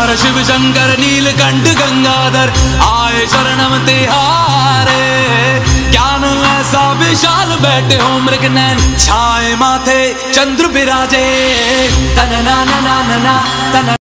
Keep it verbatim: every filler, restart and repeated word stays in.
हर शिव शंकर नीलकंठ गंगाधर आए शरणम तिहारे। ज्ञान ऐसा विशाल बैठे हो मृग नैन छाए माथे चंद्र बिराजे। तन ना ना ना ना ना तन